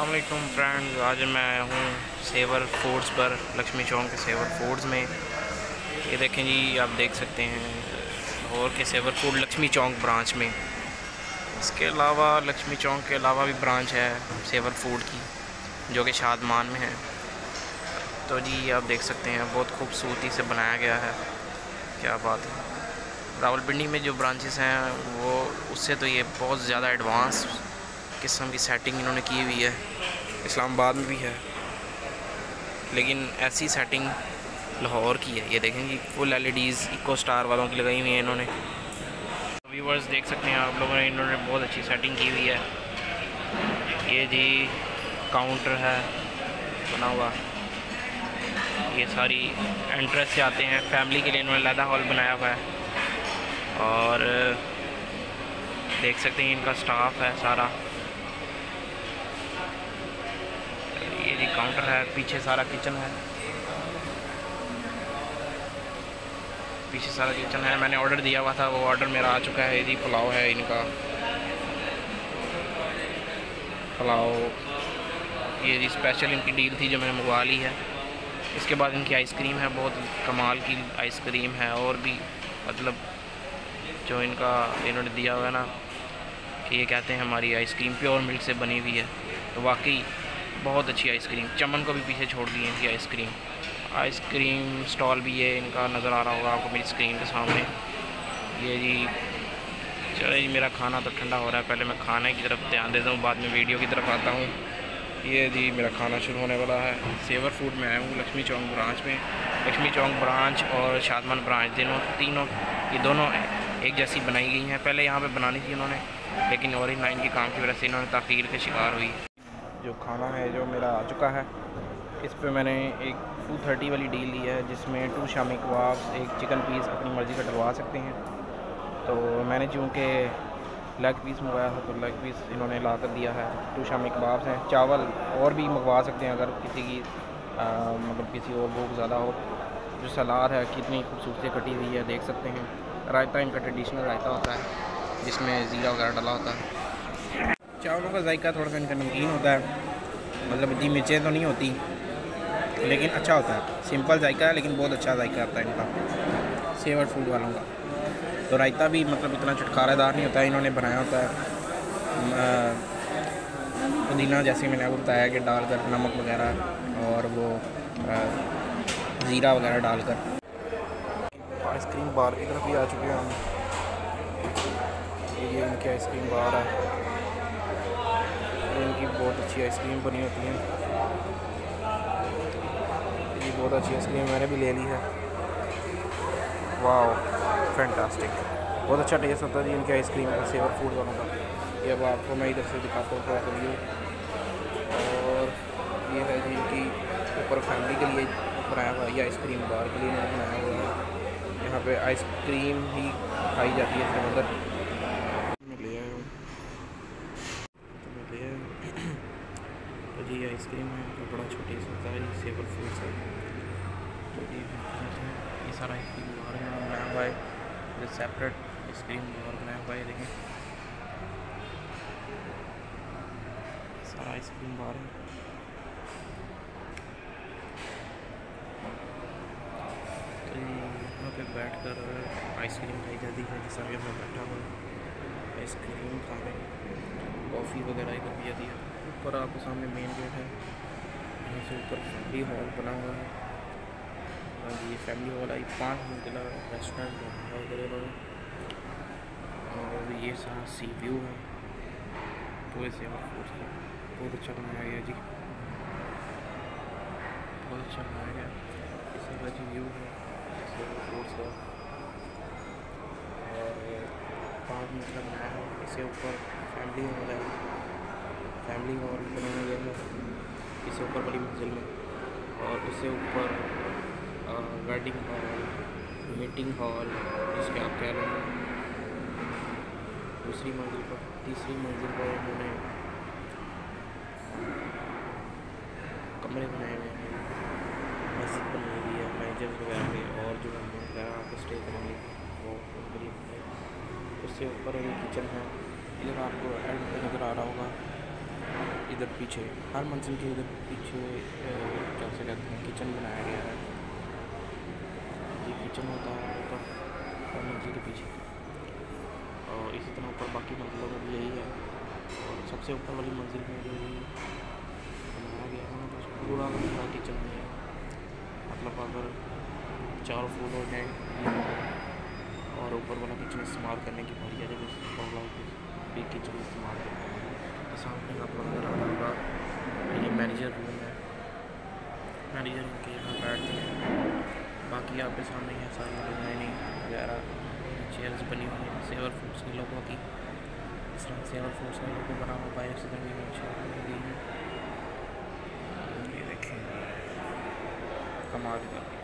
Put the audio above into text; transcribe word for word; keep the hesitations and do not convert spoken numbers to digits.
अस्सलाम वालेकुम फ्रेंड्स, आज मैं हूँ सेवर फूड्स पर, लक्ष्मी चौक के सेवर फूड्स में। ये देखें जी, आप देख सकते हैं लाहौर के savour food Laxmi Chowk branch में। इसके अलावा लक्ष्मी चौक के अलावा भी ब्रांच है सेवर फूड की, जो कि शादमान में है। तो जी आप देख सकते हैं बहुत खूबसूरती से बनाया गया है, क्या बात है। रावलपिंडी में जो ब्रांचेस हैं वो उससे तो ये बहुत ज़्यादा एडवांस किस्म की सेटिंग इन्होंने की हुई है। इस्लामाबाद में भी है, लेकिन ऐसी सेटिंग लाहौर की है। ये देखें जी, फुल एलईडीज़ इको स्टार वालों की लगाई हुई है इन्होंने। व्यूवर्स देख सकते हैं आप लोगों ने, इन्होंने बहुत अच्छी सेटिंग की हुई है। ये जी काउंटर है बना हुआ, ये सारी एंट्रेंस से आते हैं। फैमिली के लिए इन्होंने अलग हॉल बनाया हुआ है, और देख सकते हैं इनका स्टाफ है सारा। ये जी काउंटर है, पीछे सारा किचन है, पीछे सारा किचन है। मैंने ऑर्डर दिया हुआ था, वो ऑर्डर मेरा आ चुका है। ये जी पुलाव है इनका, पुलाव। ये जी स्पेशल इनकी डील थी जो मैंने मंगवा ली है। इसके बाद इनकी आइसक्रीम है, बहुत कमाल की आइसक्रीम है। और भी मतलब जो इनका इन्होंने दिया हुआ है ना, कि ये कहते हैं हमारी आइसक्रीम प्योर मिल्क से बनी हुई है, तो वाकई बहुत अच्छी आइसक्रीम। चमन को भी पीछे छोड़ दी है इनकी आइसक्रीम। आइसक्रीम स्टॉल भी ये इनका नज़र आ रहा होगा आपको मेरी स्क्रीन के सामने। ये जी चलो जी, मेरा खाना तो ठंडा हो रहा है, पहले मैं खाने की तरफ ध्यान देता हूँ, बाद में वीडियो की तरफ आता हूँ। ये जी मेरा खाना शुरू होने वाला है। सेवर फूड में आया हूँ लक्ष्मी चौक ब्रांच में। लक्ष्मी चौक ब्रांच और शादमान ब्रांच दोनों तीनों ये दोनों एक जैसी बनाई गई हैं। पहले यहाँ पे बनानी थी उन्होंने, लेकिन ऑरेंज लाइन के काम की वजह से इन्होंने ताख़ीर के शिकार हुई। जो खाना है जो मेरा आ चुका है, इस पे मैंने एक टू थर्टी वाली डील ली है, जिसमें टू शामी कबाब, एक चिकन पीस अपनी मर्ज़ी का डलवा सकते हैं। तो मैंने चूँकि लेग पीस मंगवाया था, तो लेग पीस इन्होंने ला कर दिया है। टू शामी कबाब्स हैं, चावल और भी मंगवा सकते हैं अगर किसी की आ, मतलब किसी और भूख ज़्यादा हो। जो सलाद है कितनी खूबसूरती कटी हुई है, देख सकते हैं। रायता इनका ट्रेडिशनल रायता होता है, जिसमें ज़ीरा वगैरह डाला होता है। चावलों का जायका थोड़ा सा इनका नमकीन होता है, मतलब इतनी मिर्चें तो नहीं होती, लेकिन अच्छा होता है। सिंपल जायका है, लेकिन बहुत अच्छा जायका आता है इनका सेवर फूड वालों का। तो रायता भी मतलब इतना चटखारेदार नहीं होता है, इन्होंने बनाया होता है पुदीना, जैसे मैंने आपको बताया कि डालकर नमक वगैरह और वो ज़ीरा वगैरह डालकर। आइसक्रीम बार की तरफ भी आ चुके हैं हम। ये इनकी आइसक्रीम बार है, इनकी बहुत अच्छी आइसक्रीम बनी होती है। ये बहुत अच्छी आइसक्रीम मैंने भी ले ली है। वाह फैंटास्टिक, बहुत अच्छा टेस्ट होता है जी इनकी आइसक्रीम का, सेवर फूड वालों का। ये अब आपको मैं इधर से दिखाता हूँ थोड़ा सा व्यू। और ये है जी इनकी ऊपर फैमिली के लिए बनाया हुआ है, ये आइसक्रीम बार के लिए मैंने बनाया हुआ है। यहाँ पे आइसक्रीम ही खाई जाती है, इसके अंदर मैं ले आया हूँ, तो मैं ले आया हूँ। तो जी आइसक्रीम है, तो बड़ा छोटी सा होता है जी सेवर फूड से। तो जी ये सारा आइसक्रीम बार बनाया हुआ है, जो सेपरेट आइसक्रीम बार बनाया हुआ है। देखें सारा आइसक्रीम बार है। तो यहाँ पे बैठ कर आइसक्रीम खाई जाती है, जिस तरह मैं बैठा हुआ आइसक्रीम खा रहे हैं। कॉफ़ी वगैरह इधर भी जाती है। ऊपर आपके सामने मेन गेट है, यहाँ से ऊपर फैमिली हॉल बना हुआ है। हाँ जी, ये फैमिली हॉल आई, पाँच मंजिला रेस्टोरेंट बनाया उधर इन्होंने। और ये सारा सी व्यू है पूरे सेवर फूड का, बहुत अच्छा बनाया गया जी, बहुत अच्छा बनाया गया। इस तरह जी व्यू है सेवर फूड का, और पाँच मंजिला बनाया है। इससे ऊपर फैमिली हॉल है, फैमिली हॉल बनाया गया है इससे ऊपर वाली मंजिल में। और उससे ऊपर वेडिंग हॉल, मीटिंग हॉल, जिसके आप कह रहे हैं। दूसरी मंजिल पर, तीसरी मंजिल पर उन्होंने कमरे बनाए हुए हैं, मस्जिद बनाई हुई है, मैनेजर्स वगैरह के, और जो वगैरह आपको स्टे करेंगे वो करीब है। उससे ऊपर अभी किचन है, इधर आपको एंड पे नज़र आ रहा होगा इधर पीछे हर मंजिल के इधर पीछे कैसे कहते हैं किचन बनाया गया है। ये किचन होता है ऊपर हर मंजिल के पीछे, और इसी तरह ऊपर बाकी मंजिलों में भी यही है। और सबसे ऊपर वाली मंजिल में जो बनाया गया है बस पूरा पूरा किचन में है। मतलब अगर चारों फूल हो जाए और ऊपर वाला किचन इस्तेमाल करने की बारी आ जाए तो बिग किचन इस्तेमाल करते हैं। तो सामने आप लोग नजर आ रहा होगा ये मैनेजर रूम है, मैनेजर रूम के यहाँ बैठते हैं। बाकी आपके सामने है सारी डिज़ाइनिंग वगैरह चेयर्स बनी हुई हैं सेवर फूड्स के लोगों की। इस तरह सेवर फूड्स का लोगो बना हुआ है, इसी तरह की चेयर बनी गई है। ये देखें कमाल का।